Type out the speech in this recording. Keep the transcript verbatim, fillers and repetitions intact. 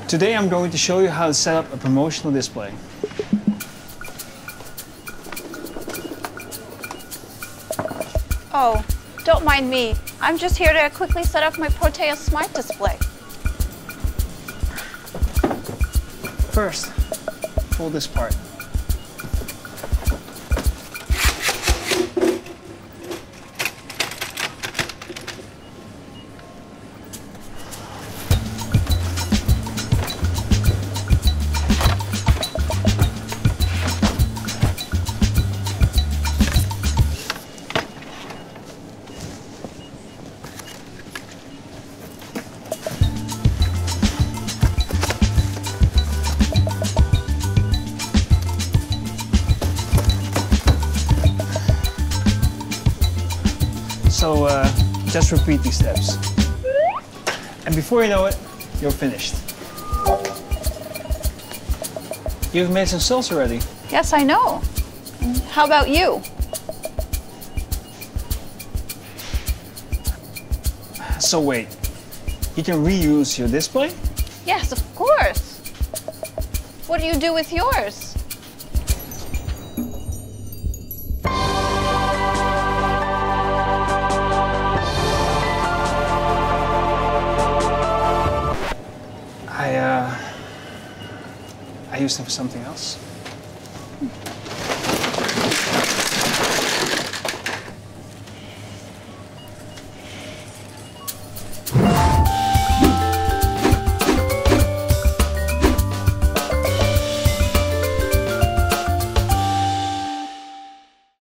Today I'm going to show you how to set up a promotional display. Oh, don't mind me. I'm just here to quickly set up my Proteus Smart Display. First, fold this part. So uh, just repeat these steps. And before you know it, you're finished. You've made some cells already. Yes, I know. How about you? So wait, you can reuse your display? Yes, of course. What do you do with yours? I, uh, I used them for something else.